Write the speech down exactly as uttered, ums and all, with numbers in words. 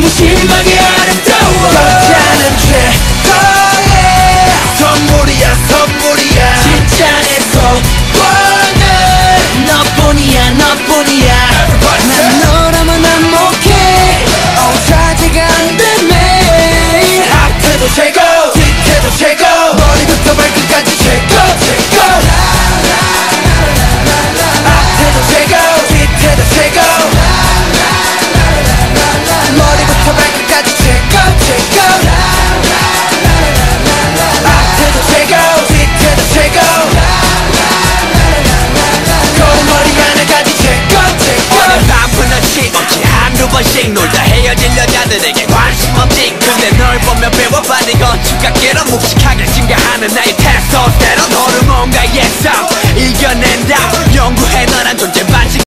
무심하게 아름다워 여자는 최고의 선물이야 선물이야 진짜 내 소원은 너뿐이야 너뿐이야 난 너라면 안목해 어 자제가 안되네 앞에도 최고 뒤에도 최고 머리부터 발끝까지 최고 최고 앞에도 최고 뒤에도 최고 머리부터 발끝까지 최고 최고 앞에도 최고 뒤에도 최고 거울머리 하나까지 최고 최고 오늘 밤은 없이 없지 한두 번씩 놀다 헤어진 여자들에게 관심 없지 근데 널 보면 배워받은 건축각계로 묵직하게 증가하는 나의 테스토스테론 호르몬과